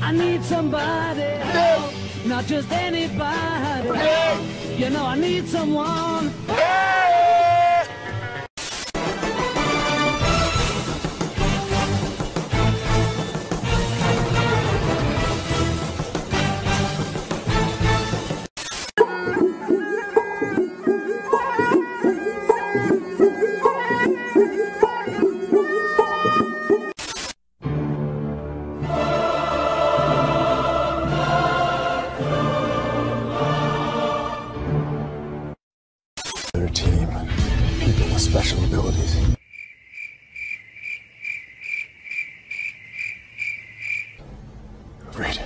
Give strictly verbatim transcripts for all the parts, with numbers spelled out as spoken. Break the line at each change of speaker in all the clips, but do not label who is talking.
I need somebody,
No.
not just anybody.
No.
You know I need someone.
They're a team, people with special abilities. Great.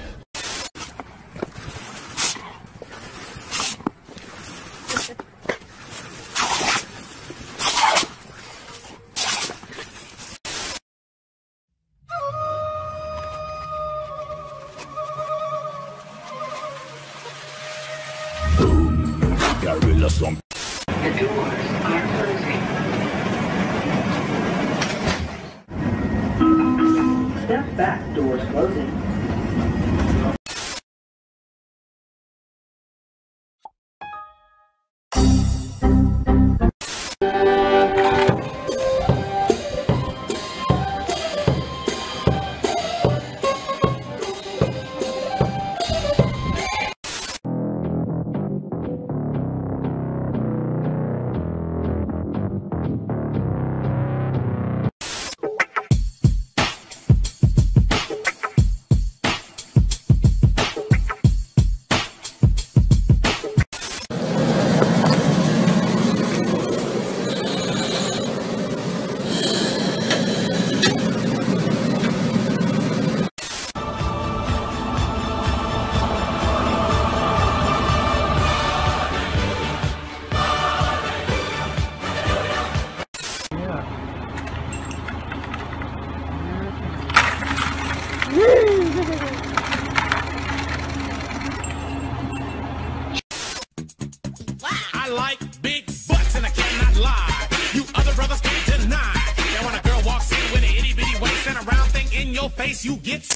Gorilla song.
The doors are closing. Step back, doors closing.
I like big butts and I cannot lie. You other brothers can't deny that when a girl walks in with an itty bitty waist and a round thing in your face, you get